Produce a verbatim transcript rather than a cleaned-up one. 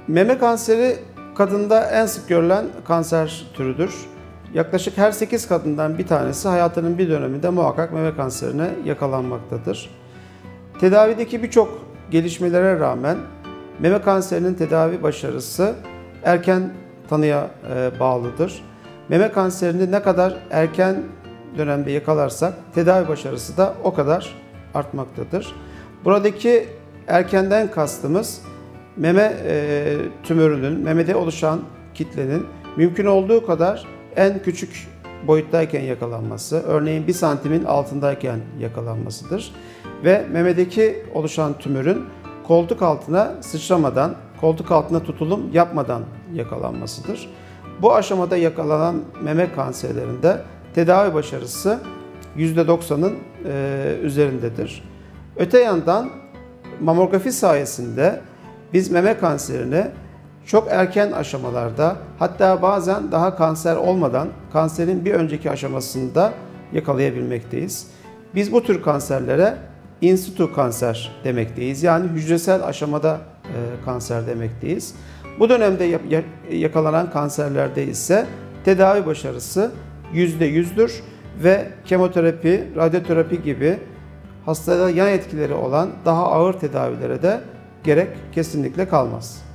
Meme kanseri kadında en sık görülen kanser türüdür. Yaklaşık her sekiz kadından bir tanesi hayatının bir döneminde muhakkak meme kanserine yakalanmaktadır. Tedavideki birçok gelişmelere rağmen meme kanserinin tedavi başarısı erken tanıya bağlıdır. Meme kanserini ne kadar erken dönemde yakalarsak tedavi başarısı da o kadar artmaktadır. Buradaki erkenden kastımız meme e, tümörünün, memede oluşan kitlenin mümkün olduğu kadar en küçük boyuttayken yakalanması, örneğin bir santimin altındayken yakalanmasıdır. Ve memedeki oluşan tümörün koltuk altına sıçramadan, koltuk altına tutulum yapmadan yakalanmasıdır. Bu aşamada yakalanan meme kanserlerinde tedavi başarısı yüzde doksanın e, üzerindedir. Öte yandan mamografi sayesinde biz meme kanserini çok erken aşamalarda, hatta bazen daha kanser olmadan kanserin bir önceki aşamasında yakalayabilmekteyiz. Biz bu tür kanserlere in situ kanser demekteyiz. Yani hücresel aşamada e, kanser demekteyiz. Bu dönemde yakalanan kanserlerde ise tedavi başarısı yüzde yüzdür ve kemoterapi, radyoterapi gibi hastada yan etkileri olan daha ağır tedavilere de gerek kesinlikle kalmaz.